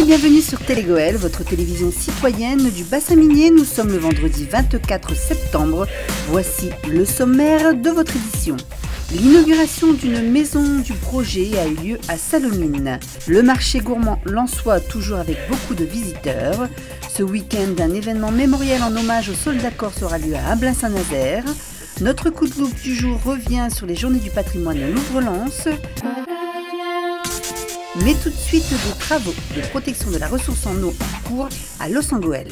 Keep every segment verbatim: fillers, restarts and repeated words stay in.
bienvenue sur Télégoël, votre télévision citoyenne du bassin minier. Nous sommes le vendredi vingt-quatre septembre. Voici le sommaire de votre édition. L'inauguration d'une maison du projet a eu lieu à Salomine. Le marché gourmand lensois toujours avec beaucoup de visiteurs. Ce week-end, un événement mémoriel en hommage aux soldats corses aura lieu à Ablain-Saint-Nazaire. Notre coup de loupe du jour revient sur les journées du patrimoine à Louvre-Lens. Mais tout de suite, des travaux de protection de la ressource en eau en cours à Losangoël.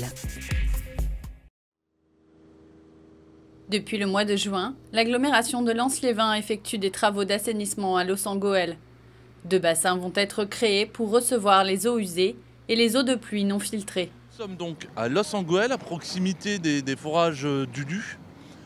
Depuis le mois de juin, l'agglomération de Lens-Liévin effectue des travaux d'assainissement à Losangoël. Deux bassins vont être créés pour recevoir les eaux usées et les eaux de pluie non filtrées. Nous sommes donc à Losangoël, à proximité des, des forages d'Ulu.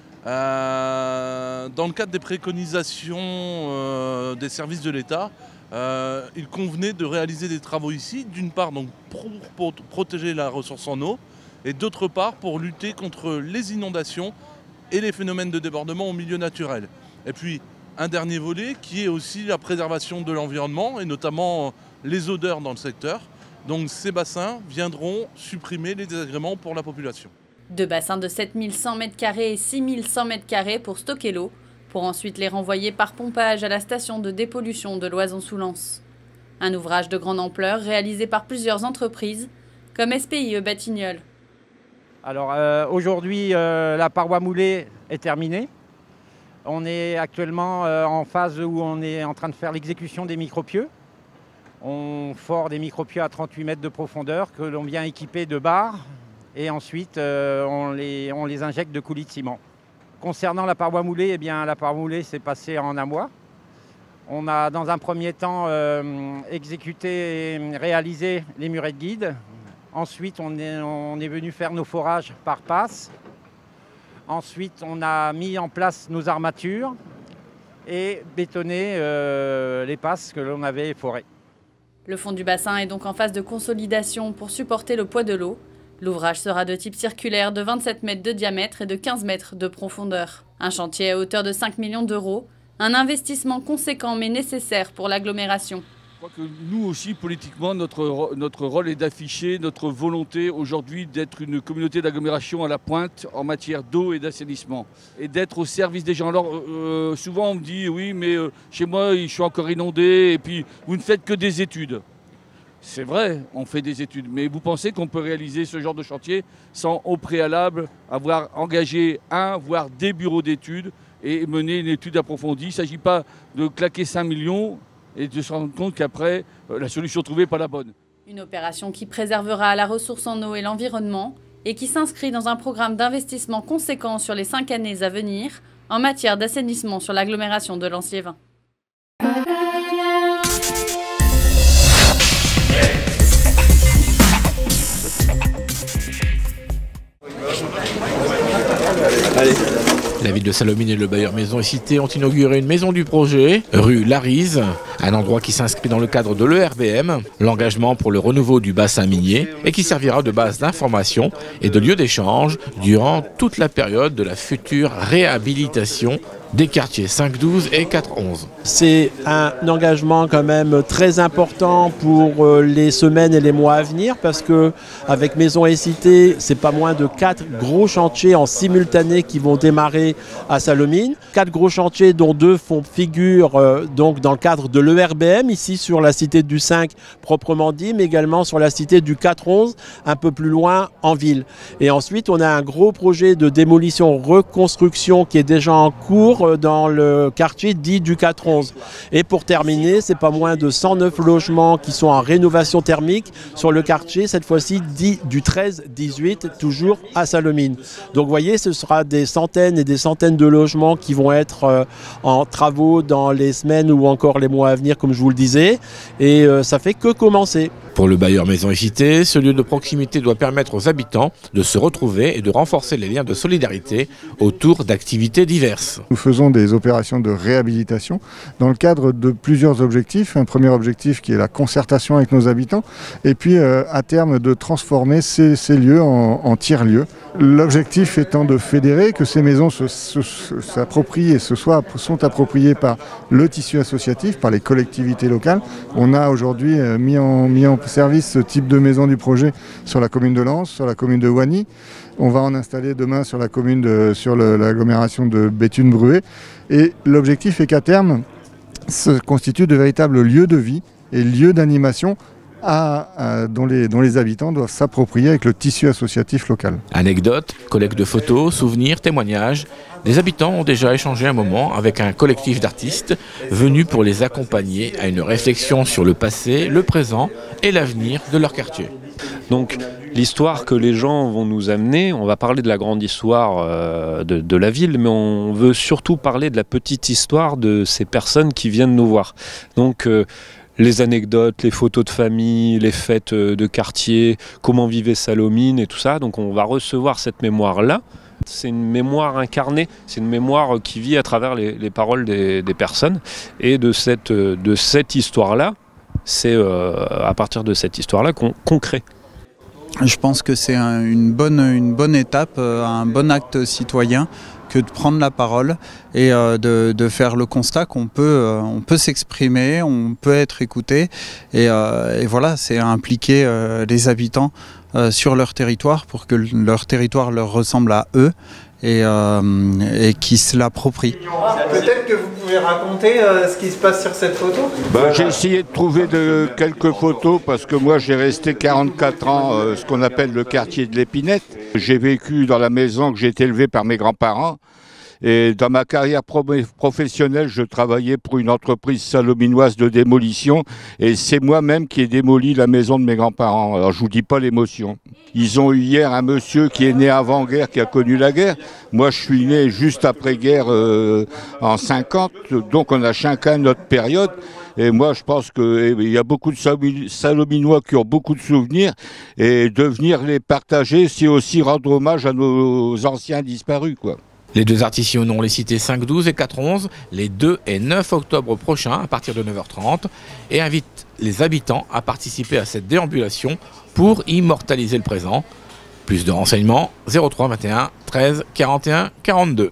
Euh, dans le cadre des préconisations euh, des services de l'État, Euh, il convenait de réaliser des travaux ici, d'une part donc pour, pour protéger la ressource en eau et d'autre part pour lutter contre les inondations et les phénomènes de débordement au milieu naturel. Et puis un dernier volet qui est aussi la préservation de l'environnement et notamment les odeurs dans le secteur. Donc ces bassins viendront supprimer les désagréments pour la population. Deux bassins de sept mille cent mètres carrés et six mille cent mètres carrés pour stocker l'eau, pour ensuite les renvoyer par pompage à la station de dépollution de Loison-sous-Lens. Un ouvrage de grande ampleur réalisé par plusieurs entreprises, comme S P I E Batignolles. Alors euh, aujourd'hui, euh, la paroi moulée est terminée. On est actuellement euh, en phase où on est en train de faire l'exécution des micropieux. On fore des micropieux à trente-huit mètres de profondeur que l'on vient équiper de barres et ensuite euh, on, les, on les injecte de coulis de ciment. Concernant la paroi moulée, eh bien, la paroi moulée s'est passée en un mois. On a dans un premier temps euh, exécuté et réalisé les murets de guide. Ensuite, on est, on est venu faire nos forages par passe. Ensuite, on a mis en place nos armatures et bétonné euh, les passes que l'on avait forées. Le fond du bassin est donc en phase de consolidation pour supporter le poids de l'eau. L'ouvrage sera de type circulaire de vingt-sept mètres de diamètre et de quinze mètres de profondeur. Un chantier à hauteur de cinq millions d'euros, un investissement conséquent mais nécessaire pour l'agglomération. Je crois que nous aussi, politiquement, notre, notre rôle est d'afficher notre volonté aujourd'hui d'être une communauté d'agglomération à la pointe en matière d'eau et d'assainissement. Et d'être au service des gens. Alors euh, souvent on me dit, oui mais euh, chez moi je suis encore inondé et puis vous ne faites que des études. C'est vrai, on fait des études, mais vous pensez qu'on peut réaliser ce genre de chantier sans au préalable avoir engagé un, voire des bureaux d'études et mener une étude approfondie. Il ne s'agit pas de claquer cinq millions et de se rendre compte qu'après, la solution trouvée n'est pas la bonne. Une opération qui préservera la ressource en eau et l'environnement et qui s'inscrit dans un programme d'investissement conséquent sur les cinq années à venir en matière d'assainissement sur l'agglomération de Lens-Liévin. Allez. La ville de Salomine et le bailleur Maison et Cité ont inauguré une maison du projet, rue Larise, un endroit qui s'inscrit dans le cadre de l'E R B M, l'engagement pour le renouveau du bassin minier, et qui servira de base d'information et de lieu d'échange durant toute la période de la future réhabilitation des quartiers cinq douze et quatre onze. C'est un engagement quand même très important pour les semaines et les mois à venir parce que avec Maison et Cité, c'est pas moins de quatre gros chantiers en simultané qui vont démarrer à Salomine. Quatre gros chantiers dont deux font figure euh, donc dans le cadre de l'E R B M, ici sur la cité du cinq proprement dit, mais également sur la cité du quatre onze, un peu plus loin en ville. Et ensuite, on a un gros projet de démolition-reconstruction qui est déjà en cours dans le quartier dit du quatre onze. Et pour terminer, c'est pas moins de cent neuf logements qui sont en rénovation thermique sur le quartier, cette fois-ci dit du treize dix-huit, toujours à Salomine. Donc vous voyez, ce sera des centaines et des centaines de logements qui vont être euh, en travaux dans les semaines ou encore les mois à venir, comme je vous le disais. Et euh, ça fait que commencer. Pour le bailleur Maison et Cité, ce lieu de proximité doit permettre aux habitants de se retrouver et de renforcer les liens de solidarité autour d'activités diverses. Nous faisons des opérations de réhabilitation dans le cadre de plusieurs objectifs. Un premier objectif qui est la concertation avec nos habitants et puis euh, à terme de transformer ces, ces lieux en, en tiers-lieux. L'objectif étant de fédérer, que ces maisons s'approprient et se soient, sont appropriées par le tissu associatif, par les collectivités locales. On a aujourd'hui mis en, mis en service ce type de maison du projet sur la commune de Lens, sur la commune de Wany. On va en installer demain sur la commune de, sur l'agglomération de Béthune-Bruay. Et l'objectif est qu'à terme, se constituent de véritables lieux de vie et lieux d'animation à, à, dont, les, dont les habitants doivent s'approprier avec le tissu associatif local. Anecdotes, collecte de photos, souvenirs, témoignages. Les habitants ont déjà échangé un moment avec un collectif d'artistes venus pour les accompagner à une réflexion sur le passé, le présent et l'avenir de leur quartier. Donc l'histoire que les gens vont nous amener, on va parler de la grande histoire euh, de, de la ville, mais on veut surtout parler de la petite histoire de ces personnes qui viennent nous voir. Donc euh, les anecdotes, les photos de famille, les fêtes de quartier, comment vivait Salomine et tout ça. Donc on va recevoir cette mémoire-là. C'est une mémoire incarnée, c'est une mémoire qui vit à travers les, les paroles des, des personnes. Et de cette, de cette histoire-là, c'est euh, à partir de cette histoire-là qu'on qu'on crée. Je pense que c'est un, une, bonne, une bonne étape, un bon acte citoyen que de prendre la parole et euh, de, de faire le constat qu'on peut, euh, on peut s'exprimer, on peut être écouté et, euh, et voilà, c'est impliquer euh, les habitants euh, sur leur territoire pour que leur territoire leur ressemble à eux et, euh, et qu'ils se l'approprient. Peut-être que vous pouvez raconter euh, ce qui se passe sur cette photo. Bah, j'ai essayé de trouver de, quelques photos parce que moi j'ai resté quarante-quatre ans, euh, ce qu'on appelle le quartier de l'Épinette. J'ai vécu dans la maison que j'ai été élevé par mes grands-parents. Et dans ma carrière pro professionnelle, je travaillais pour une entreprise salominoise de démolition et c'est moi-même qui ai démoli la maison de mes grands-parents. Alors je vous dis pas l'émotion. Ils ont eu hier un monsieur qui est né avant-guerre, qui a connu la guerre. Moi, je suis né juste après-guerre euh, en cinquante, donc on a chacun notre période. Et moi, je pense qu'il y a beaucoup de Salominois qui ont beaucoup de souvenirs et de venir les partager, c'est aussi rendre hommage à nos anciens disparus, quoi. Les deux artisans ont les cités cinq douze et quatre onze, les deux et neuf octobre prochains à partir de neuf heures trente et invitent les habitants à participer à cette déambulation pour immortaliser le présent. Plus de renseignements, zéro trois vingt et un treize quarante et un quarante-deux.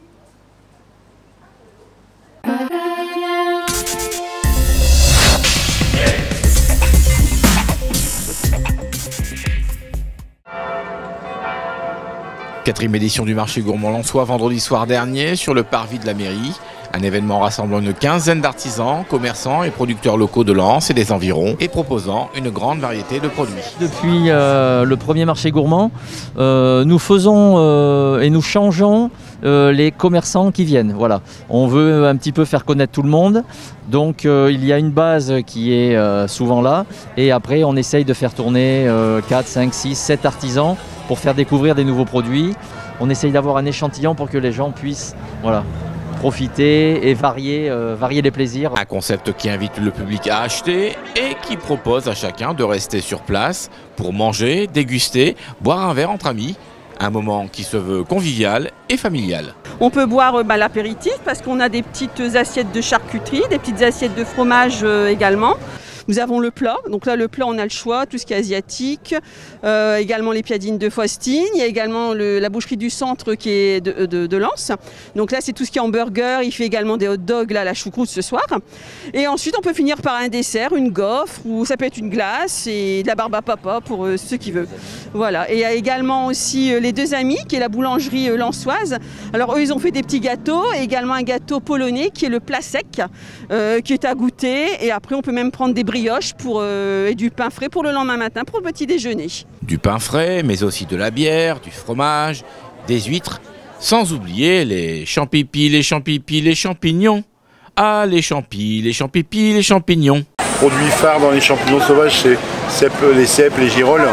Quatrième édition du marché gourmand lensois vendredi soir dernier sur le parvis de la mairie. Un événement rassemblant une quinzaine d'artisans, commerçants et producteurs locaux de Lens et des environs et proposant une grande variété de produits. Depuis euh, le premier marché gourmand, euh, nous faisons euh, et nous changeons euh, les commerçants qui viennent. Voilà. On veut un petit peu faire connaître tout le monde. Donc euh, il y a une base qui est euh, souvent là et après on essaye de faire tourner euh, quatre, cinq, six, sept artisans pour faire découvrir des nouveaux produits. On essaye d'avoir un échantillon pour que les gens puissent voilà, profiter et varier, euh, varier les plaisirs. Un concept qui invite le public à acheter et qui propose à chacun de rester sur place pour manger, déguster, boire un verre entre amis. Un moment qui se veut convivial et familial. On peut boire bah, l'apéritif parce qu'on a des petites assiettes de charcuterie, des petites assiettes de fromage euh, également. Nous avons le plat, donc là le plat on a le choix, tout ce qui est asiatique, euh, également les piadines de Faustine, il y a également le, la boucherie du centre qui est de, de, de Lens. Donc là c'est tout ce qui est hamburger, il fait également des hot dogs là à la choucroute ce soir. Et ensuite on peut finir par un dessert, une gaufre ou ça peut être une glace et de la barbe à papa pour euh, ceux qui veulent. Voilà. Et il y a également aussi euh, les deux amis qui est la boulangerie euh, lensoise. Alors eux ils ont fait des petits gâteaux et également un gâteau polonais qui est le plat sec euh, qui est à goûter et après on peut même prendre des brioches pour, euh, et du pain frais pour le lendemain matin pour le petit déjeuner. Du pain frais, mais aussi de la bière, du fromage, des huîtres, sans oublier les champipis, les champipis, les champignons. Ah, les champis, les champipis, les champignons. Produit phare dans les champignons sauvages, c'est les cèpes, les girolles.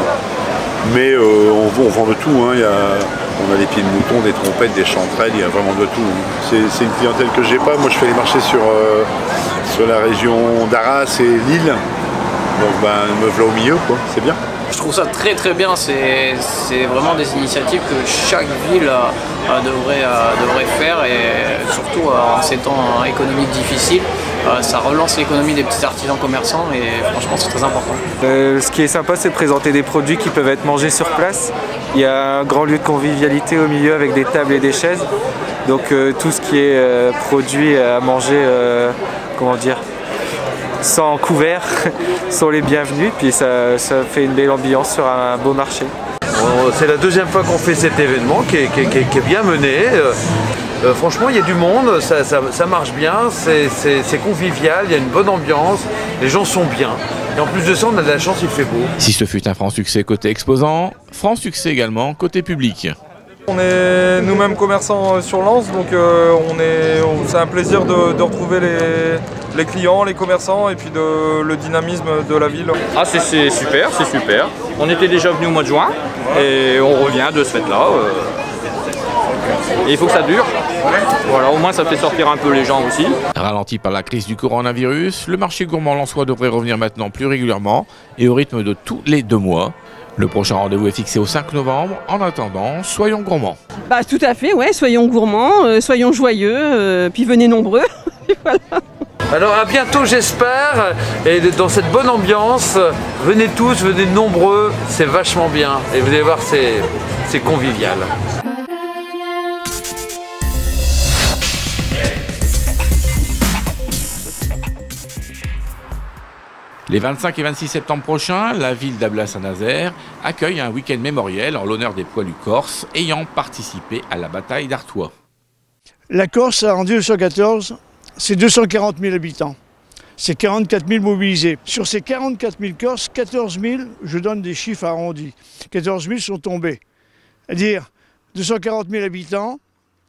Mais euh, on, on vend de tout. Hein. Il y a, on a des pieds de mouton, des trompettes, des chanterelles, il y a vraiment de tout. C'est une clientèle que j'ai pas. Moi, je fais les marchés sur, euh, sur la région d'Arras et Lille. Donc, ben, me voilà au milieu, quoi. C'est bien. Je trouve ça très très bien. C'est vraiment des initiatives que chaque ville euh, devrait, euh, devrait faire et surtout euh, en ces temps économiques difficiles. Euh, ça relance l'économie des petits artisans commerçants et franchement c'est très important. Euh, ce qui est sympa c'est de présenter des produits qui peuvent être mangés sur place. Il y a un grand lieu de convivialité au milieu avec des tables et des chaises. Donc euh, tout ce qui est euh, produit à manger, euh, comment dire, sans couvert sont les bienvenus, puis ça, ça fait une belle ambiance sur un beau marché. C'est la deuxième fois qu'on fait cet événement qui est, qui est, qui est bien mené. Euh, franchement, il y a du monde, ça, ça, ça marche bien, c'est convivial, il y a une bonne ambiance, les gens sont bien. Et en plus de ça, on a de la chance, il fait beau. Si ce fut un franc succès côté exposant, franc succès également côté public. On est nous-mêmes commerçants sur Lens, donc euh, c'est un plaisir de, de retrouver les, les clients, les commerçants et puis de, le dynamisme de la ville. Ah c'est super, c'est super. On était déjà venu au mois de juin et on revient de ce fait-là. Euh, et il faut que ça dure. Voilà, au moins ça fait sortir un peu les gens aussi. Ralenti par la crise du coronavirus, le marché gourmand lensois devrait revenir maintenant plus régulièrement et au rythme de tous les deux mois. Le prochain rendez-vous est fixé au cinq novembre. En attendant, soyons gourmands. Bah tout à fait, ouais, soyons gourmands, euh, soyons joyeux, euh, puis venez nombreux. Voilà. Alors à bientôt j'espère, et dans cette bonne ambiance, venez tous, venez nombreux, c'est vachement bien. Et vous allez voir, c'est convivial. Les vingt-cinq et vingt-six septembre prochains, la ville d'Ablain-Saint-Nazaire accueille un week-end mémoriel en l'honneur des poilus corses ayant participé à la bataille d'Artois. La Corse, en mille neuf cent quatorze, c'est deux cent quarante mille habitants. C'est quarante-quatre mille mobilisés. Sur ces quarante-quatre mille Corses, quatorze mille, je donne des chiffres arrondis, quatorze mille sont tombés. C'est-à-dire deux cent quarante mille habitants,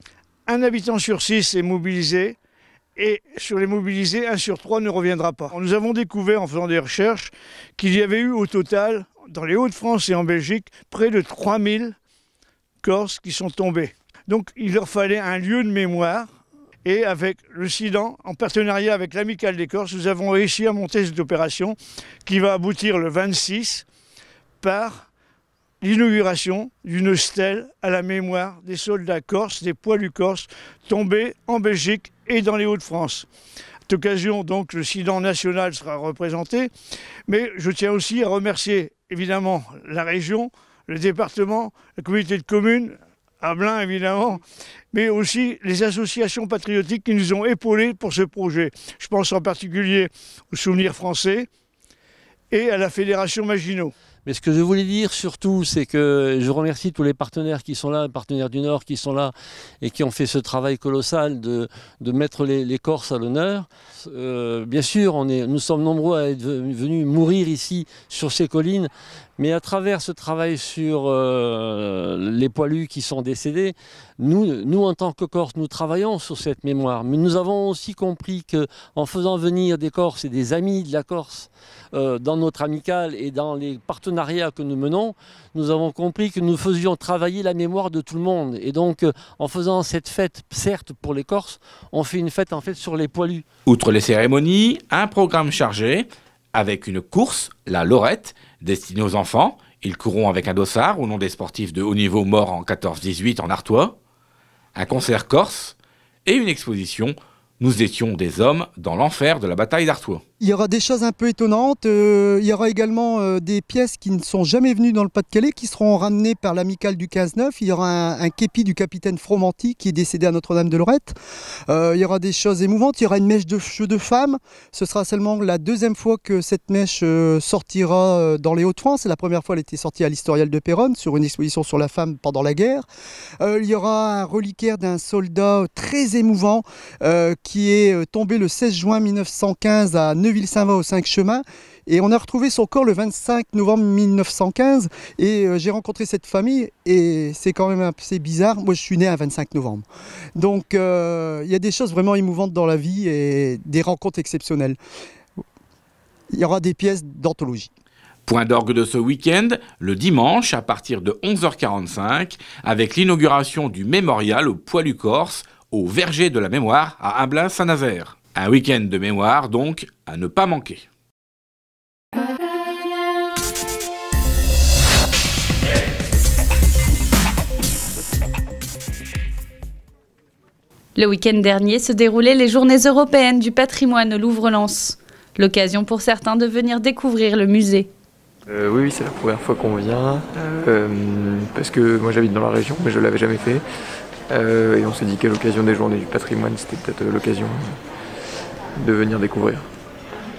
un habitant sur six est mobilisé, et sur les mobilisés, un sur trois ne reviendra pas. Nous avons découvert en faisant des recherches qu'il y avait eu au total, dans les Hauts-de-France et en Belgique, près de trois mille Corses qui sont tombés. Donc il leur fallait un lieu de mémoire. Et avec le SIDAN, en partenariat avec l'Amicale des Corses, nous avons réussi à monter cette opération qui va aboutir le vingt-six par l'inauguration d'une stèle à la mémoire des soldats corses, des poilus corses, tombés en Belgique et dans les Hauts-de-France. À cette occasion, donc, le SIDAN national sera représenté, mais je tiens aussi à remercier évidemment la région, le département, la communauté de communes, Ablain évidemment, mais aussi les associations patriotiques qui nous ont épaulés pour ce projet. Je pense en particulier au Souvenir français et à la Fédération Maginot. Mais ce que je voulais dire surtout, c'est que je remercie tous les partenaires qui sont là, les partenaires du Nord qui sont là et qui ont fait ce travail colossal de, de mettre les, les Corses à l'honneur. Euh, bien sûr, on est, nous sommes nombreux à être venus mourir ici sur ces collines, mais à travers ce travail sur euh, les poilus qui sont décédés, nous, nous en tant que Corses, nous travaillons sur cette mémoire. Mais nous avons aussi compris qu'en faisant venir des Corses et des amis de la Corse euh, dans notre amicale et dans les partenariats que nous menons, nous avons compris que nous faisions travailler la mémoire de tout le monde. Et donc, euh, en faisant cette fête, certes pour les Corses, on fait une fête en fait sur les poilus. Outre les cérémonies, un programme chargé avec une course, la Lorette, destinée aux enfants. Ils courront avec un dossard au nom des sportifs de haut niveau morts en quatorze dix-huit en Artois. Un concert corse et une exposition « Nous étions des hommes dans l'enfer de la bataille d'Artois ». Il y aura des choses un peu étonnantes. Euh, il y aura également euh, des pièces qui ne sont jamais venues dans le Pas-de-Calais, qui seront ramenées par l'amicale du quinze neuf. Il y aura un, un képi du capitaine Fromanti qui est décédé à Notre-Dame-de-Lorette. Euh, il y aura des choses émouvantes. Il y aura une mèche de cheveux de femme. Ce sera seulement la deuxième fois que cette mèche euh, sortira euh, dans les Hauts-de-France. La première fois, elle était sortie à l'Historial de Péronne sur une exposition sur la femme pendant la guerre. Euh, il y aura un reliquaire d'un soldat très émouvant euh, qui est tombé le seize juin mille neuf cent quinze à Neuville-Saint-Va aux Cinq Chemins, et on a retrouvé son corps le vingt-cinq novembre mille neuf cent quinze, et euh, j'ai rencontré cette famille et c'est quand même assez bizarre. Moi je suis né un vingt-cinq novembre, donc euh, il y a des choses vraiment émouvantes dans la vie et des rencontres exceptionnelles. Il y aura des pièces d'anthologie. Point d'orgue de ce week-end, le dimanche à partir de onze heures quarante-cinq, avec l'inauguration du mémorial aux poilus corses au Verger de la Mémoire à Ablain-Saint-Nazaire. Un week-end de mémoire donc à ne pas manquer. Le week-end dernier se déroulaient les Journées européennes du patrimoine au Louvre-Lens. L'occasion pour certains de venir découvrir le musée. Euh, oui, oui, c'est la première fois qu'on vient, euh, parce que moi j'habite dans la région, mais je ne l'avais jamais fait. Euh, et on s'est dit qu'à l'occasion des Journées du patrimoine, c'était peut-être l'occasion de venir découvrir.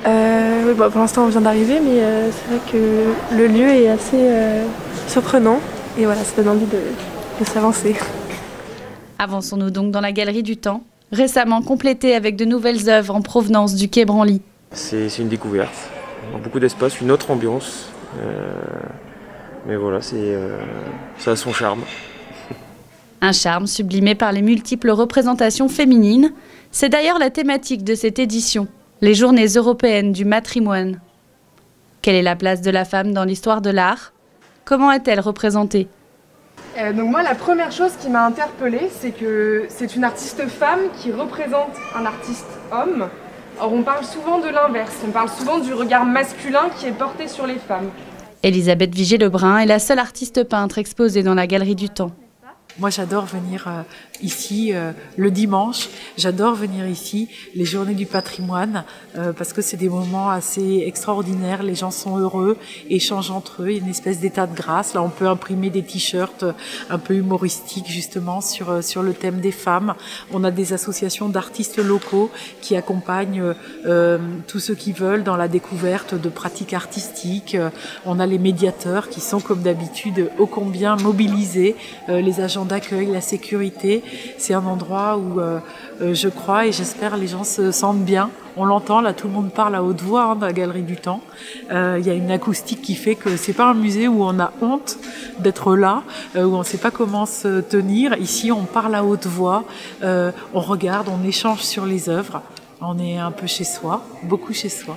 euh, oui, bah, pour l'instant on vient d'arriver, mais euh, c'est vrai que le lieu est assez euh, surprenant et voilà, ça donne envie de, de s'avancer. Avançons-nous donc dans la galerie du temps, récemment complétée avec de nouvelles œuvres en provenance du Quai Branly. C'est une découverte, beaucoup d'espace, une autre ambiance, euh, mais voilà, c'est, euh, ça a son charme. Un charme sublimé par les multiples représentations féminines, c'est d'ailleurs la thématique de cette édition, les Journées européennes du matrimoine. Quelle est la place de la femme dans l'histoire de l'art? Comment est-elle représentée? Euh, donc moi, la première chose qui m'a interpellée, c'est que c'est une artiste femme qui représente un artiste homme. Or, on parle souvent de l'inverse, on parle souvent du regard masculin qui est porté sur les femmes. Elisabeth Vigée-Lebrun est la seule artiste peintre exposée dans la Galerie du Temps. Moi, j'adore venir euh, ici euh, le dimanche. J'adore venir ici les journées du patrimoine euh, parce que c'est des moments assez extraordinaires. Les gens sont heureux, échangent entre eux. Il y a une espèce d'état de grâce. Là, on peut imprimer des t-shirts un peu humoristiques justement sur sur le thème des femmes. On a des associations d'artistes locaux qui accompagnent euh, tous ceux qui veulent dans la découverte de pratiques artistiques. On a les médiateurs qui sont comme d'habitude ô combien mobilisés. Euh, les agents d'accueil, la sécurité, c'est un endroit où euh, euh, je crois et j'espère les gens se sentent bien. On l'entend, là tout le monde parle à haute voix hein, dans la Galerie du Temps. Euh, il y a une acoustique qui fait que c'est pas un musée où on a honte d'être là, euh, où on sait pas comment se tenir. Ici on parle à haute voix, euh, on regarde, on échange sur les œuvres. On est un peu chez soi, beaucoup chez soi.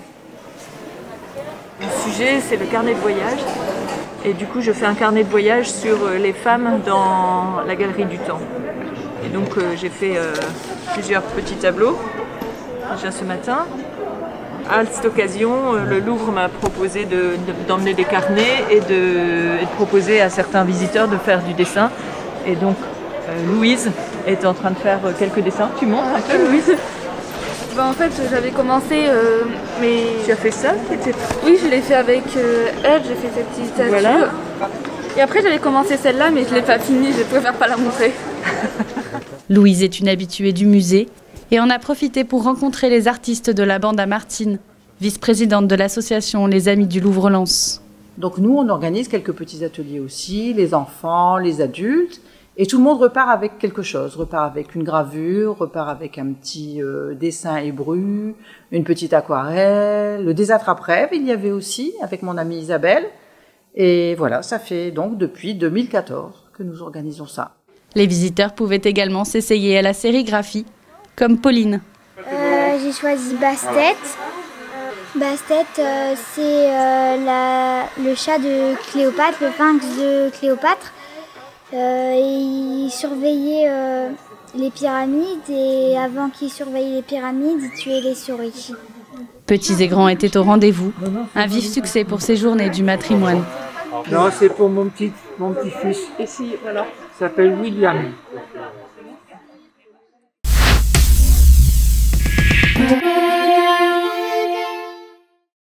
Le sujet, c'est le carnet de voyage. Et du coup, je fais un carnet de voyage sur les femmes dans la Galerie du Temps. Et donc, euh, j'ai fait euh, plusieurs petits tableaux, déjà ce matin. À cette occasion, euh, le Louvre m'a proposé de, de, d'emmener des carnets et de, et de proposer à certains visiteurs de faire du dessin. Et donc, euh, Louise est en train de faire quelques dessins. Tu montres un peu, Louise ? Bah, en fait, j'avais commencé, euh, mais... Tu as fait ça? Oui, je l'ai fait avec euh, elle, j'ai fait cette petite statue. Voilà. Et après, j'avais commencé celle-là, mais je ne l'ai pas finie, je préfère pas la montrer. Louise est une habituée du musée et en a profité pour rencontrer les artistes de la bande à Martine, vice-présidente de l'association Les Amis du Louvre-Lens. Donc nous, on organise quelques petits ateliers aussi, les enfants, les adultes. Et tout le monde repart avec quelque chose, repart avec une gravure, repart avec un petit euh, dessin ébru, une petite aquarelle, le désattrape-rêve, il y avait aussi, avec mon amie Isabelle. Et voilà, ça fait donc depuis deux mille quatorze que nous organisons ça. Les visiteurs pouvaient également s'essayer à la sérigraphie, comme Pauline. Euh, j'ai choisi Bastet. Bastet, euh, c'est euh, la, le chat de Cléopâtre, le pynx de Cléopâtre. Euh, il surveillait euh, les pyramides et avant qu'il surveille les pyramides, il tuait les souris. Petits et grands étaient au rendez-vous. Un vif succès pour ces journées du matrimoine. Non, c'est pour mon petit, mon petit-fils. Ici, voilà. Il s'appelle William. Thank you.